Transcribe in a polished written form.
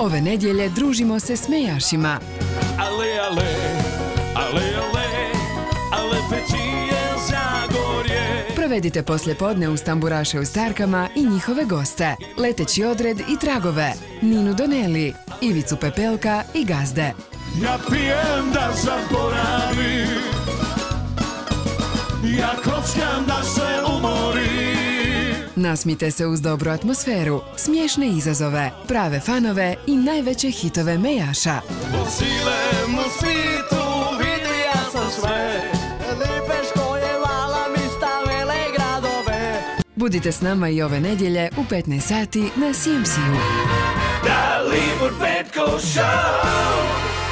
Ove nedjelje družimo se s mejašima. Ale, ale, ale, ale, ale Pećije Zagorje. Provedite poslijepodne uz tamburaše u Starkama i njihove goste. Leteći odred i tragove. Ninu Doneli, Ivicu Pepelka i gazde. Ja pijem da zaboravim, ja kockam da se umorim. Nasmijte se uz dobru atmosferu, smiješne izazove, prave fanove i najveće hitove mejaša. Po cijelemu svijetu vidio sam sve, lipe školje, vala mi stavile gradove. Budite s nama i ove nedjelje u 15 sati na CMC-u. Dalibor Petko Show.